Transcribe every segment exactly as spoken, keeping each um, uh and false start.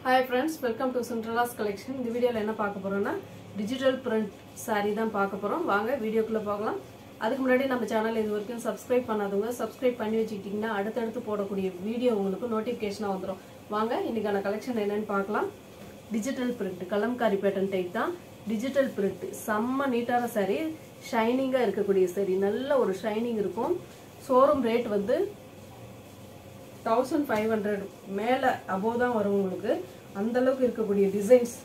Hi friends, welcome to Cinderella's collection. இந்த வீடியோல என்ன பார்க்க போறோம்னா digital print saree தான் பார்க்க போறோம். வாங்க வீடியோக்குள்ள போகலாம். அதுக்கு முன்னாடி நம்ம சேனலை இதுவரைக்கும் subscribe பண்ணாதவங்க subscribe பண்ணி வச்சிட்டீங்கன்னா அடுத்தடுத்து போடக்கூடிய வீடியோ உங்களுக்கு நோட்டிஃபிகேஷனா வந்துரும். வாங்க இன்னைக்கான கலெக்ஷன் என்னன்னு பார்க்கலாம். digital print kalamkari pattern type தான். digital print செம்ம நீட்டான saree, ஷைனிங்கா இருக்கக்கூடிய saree. நல்ல ஒரு ஷைனிங் இருக்கும். ஷோரூம் ரேட் வந்து fifteen hundred மேல above தான் வரும் உங்களுக்கு. அந்த அளவுக்கு இருக்கக்கூடிய டிசைன்ஸ்.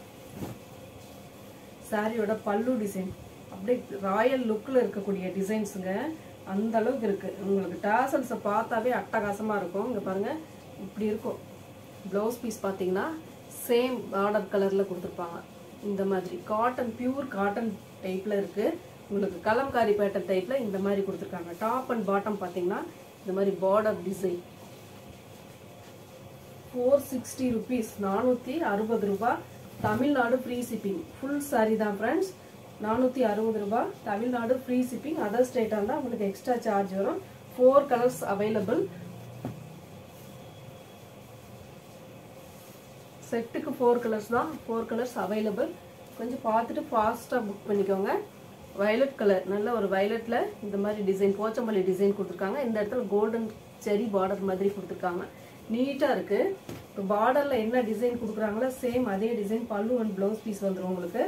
சாரியோட பல்லு டிசைன் அப்படியே ராயல் லுக்ல இருக்கக்கூடிய டிசைன்ஸ்ங்க. அந்த அளவுக்கு இருக்கு. உங்களுக்கு டாசல்ஸ் பார்த்தாவே அட்டகாசமா இருக்கும். இங்க பாருங்க இப்படி இருக்கும். ப்ளவுஸ் பீஸ் பாத்தீங்கன்னா சேம் பார்டர் கலர்ல கொடுத்திருப்பாங்க. இந்த மாதிரி காட்டன் பியூர் காட்டன் டைப்ல இருக்கு. உங்களுக்கு கலம்காரி பேட்டர்ன் டைப்ல இந்த மாதிரி கொடுத்திருக்காங்க. டாப் அண்ட் பாட்டம் பாத்தீங்கன்னா இந்த மாதிரி border design. four sixty rupees four sixty ரூபாய். Tamil Nadu free shipping. Full saree தான் फ्रेंड्स. four sixty ரூபாய். Tamil Nadu free shipping. அதர் ஸ்டேட்டா இருந்தா உங்களுக்கு எக்ஸ்ட்ரா சார்ஜ் வரும். four colours available. செட்டுக்கு four கலர்ஸ் தான். four colours available. கொஞ்சம் பார்த்துட்டு ஃபாஸ்டா புக் பண்ணிக்கோங்க. வயலட் கலர் நல்ல ஒரு வயலட்ல இந்த மாதிரி டிசைன் போச்சம்பள்ளி டிசைன் கொடுத்திருக்காங்க. இந்த இடத்துல கோல்டன் செரி பார்டர் மாதிரி கொடுத்திருக்காங்க. நீட்டா இருக்கு. இப்போ பார்டர்ல என்ன டிசைன் கொடுக்குறாங்களோ சேம் அதே டிசைன் பல்லு அண்ட் ப்ளவுஸ் பீஸ் வந்துரும் உங்களுக்கு.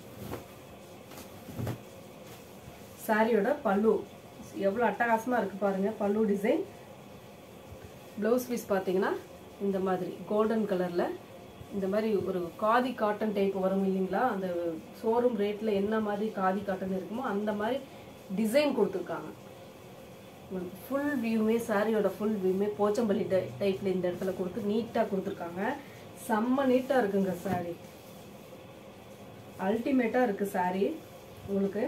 சாரியோட பல்லு எவ்வளவு அட்டகாசமா இருக்கு பாருங்க. பல்லு டிசைன். ப்ளவுஸ் பீஸ் பாத்தீங்கன்னா இந்த மாதிரி கோல்டன் கலர்ல இந்த மாதிரி ஒரு காதி காட்டன் டைப் வரும் இல்லைங்களா? அந்த ஷோரூம் ரேட்ல என்ன மாதிரி காதி காட்டன் இருக்குமோ அந்த மாதிரி டிசைன் கொடுத்துருக்காங்க. ஃபுல் வியூமே சாரியோட ஃபுல் வியூமே போச்சம்பள்ளி டைப்ல இந்த இடத்துல கொடுத்து நீட்டா கொடுத்துருக்காங்க. செம்ம நீட்டா இருக்குங்க சாரி. அல்டிமேட்டா இருக்கு சாரி. உங்களுக்கு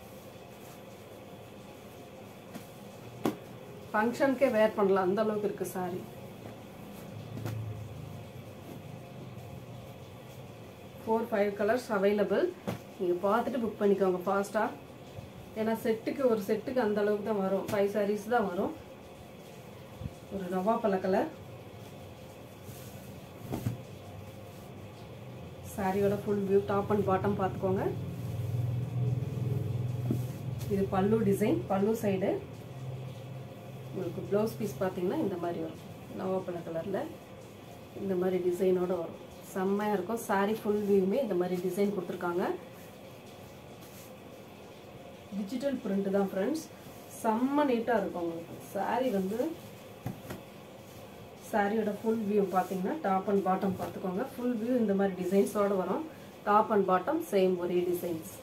ஃபங்க்ஷனுக்கே வேர் பண்ணலாம் அந்த அளவுக்கு இருக்கு sari. Four five colours available. நீங்க பார்த்துட்டு புக் பண்ணிக்கோங்க ஃபாஸ்டா. ஏன்னா செட்டுக்கு ஒரு செட்டுக்கு அந்த அளவுக்கு தான் வரும். ஃபைவ் சாரீஸ் தான் வரும். ஒரு ரவா பழ கலர். சாரியோட full view top and bottom பார்த்துக்கோங்க. இது பல்லு டிசைன். பல்லு சைடு உங்களுக்கு ப்ளவுஸ் பீஸ் பார்த்தீங்கன்னா இந்த மாதிரி வரும். ரவா பழ கலர்ல இந்த மாதிரி டிசைனோட வரும். செம்மையா இருக்கும். சாரி ஃபுல் வியூமே இந்த மாதிரி டிசைன் கொடுத்துருக்காங்க. டிஜிட்டல் பிரிண்ட் தான் ஃப்ரெண்ட்ஸ். செம்ம நீட்டா இருக்கும் உங்களுக்கு. சாரி வந்து சாரியோட ஃபுல் வியூ பார்த்தீங்கன்னா டாப் அண்ட் பாட்டம் பார்த்துக்கோங்க. ஃபுல் வியூ இந்த மாதிரி டிசைன்ஸோட வரும். டாப் அண்ட் பாட்டம் சேம் ஒரே டிசைன்ஸ்.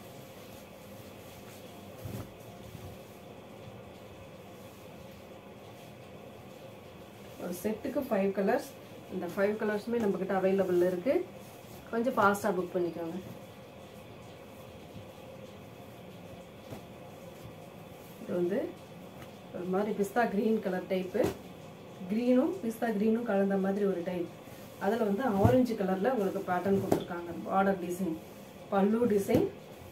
ஒரு செட்டுக்கு ஃபைவ் கலர்ஸ். இந்த ஃபைவ் கலர்ஸுமே நம்ம கிட்ட அவைலபிள் இருக்கு. கொஞ்சம் ஃபாஸ்டா புக் பண்ணிக்கோங்க. வந்து ஒரு மாதிரி பிஸ்தா கிரீன் கலர் டைப்பு. கிரீனும் பிஸ்தா கிரீனும் கலந்த மாதிரி ஒரு டைப். அதில் வந்து ஆரஞ்சு கலர்ல உங்களுக்கு பேட்டர்ன் கொடுத்துருக்காங்க. Border design pallu design.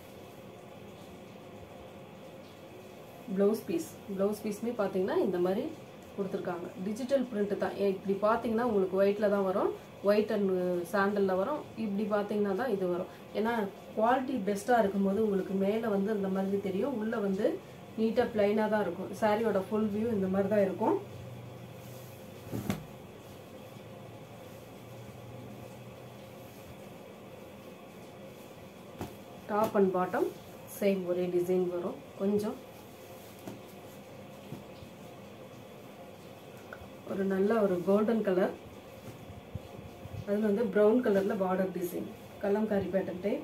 Blouse piece blouse பீஸ்மே பார்த்தீங்கன்னா இந்த மாதிரி கொடுத்துருக்காங்க. டிஜிட்டல் பிரிண்ட் தான். இப்படி பார்த்தீங்கன்னா உங்களுக்கு ஒயிட்ல தான் வரும். ஒயிட் அண்ட் சாண்டல்ல வரும். இப்படி பார்த்தீங்கன்னா தான் இது வரும். ஏன்னா குவாலிட்டி பெஸ்ட்டாக இருக்கும்போது உங்களுக்கு மேலே வந்து இந்த மாதிரி தெரியும். உள்ள வந்து நீட்டா பிளைனா தான் இருக்கும். சாரியோட ஃபுல் வியூ இந்த மாதிரி தான் இருக்கும். டாப் அண்ட் பாட்டம் சேம் ஒரே டிசைன் வரும். கொஞ்சம் ஒரு நல்ல ஒரு கோல்டன் கலர். அதுல வந்து பிரவுன் கலர்ல border design. Kalamkari pattern type.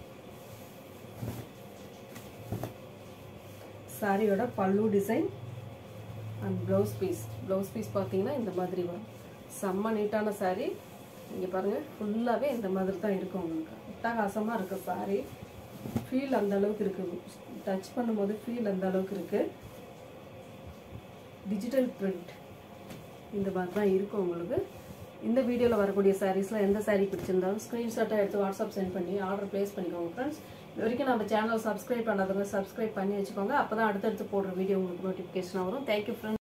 சாரியோட pallu design and blouse piece. Blouse piece பார்த்தீங்கன்னா இந்த மாதிரி வரும். செம்ம நீட்டான சாரி. இங்கே பாருங்க ஃபுல்லாகவே இந்த மாதிரி தான் இருக்கும் உங்களுக்கு. அட்டகாசமாக இருக்கு சாரி. ஃபீல் அந்த அளவுக்கு இருக்கு. டச் பண்ணும்போது ஃபீல் அந்த அளவுக்கு இருக்கு. டிஜிட்டல் பிரிண்ட் இந்த மாதிரி தான் இருக்கும் உங்களுக்கு. இந்த வீடியோவில் வரக்கூடிய சாரீஸ்ல எந்த சாரீ பிடிச்சிருந்தாலும் ஸ்க்ரீன்ஷாட்டாக எடுத்து வாட்ஸ்அப் சென்ட் பண்ணி ஆர்டர் பிளேஸ் பண்ணிக்கோங்க ஃப்ரெண்ட்ஸ். இது வரைக்கும் நம்ம சேனல் சப்ஸ்கிரைப் பண்ணாதவங்க சப்ஸ்கிரைப் பண்ணி வச்சுக்கோங்க. அப்போ தான் அடுத்தடுத்து போடுற வீடியோ உங்களுக்கு நோட்டிஃபிகேஷன் வரும். Thank you friends.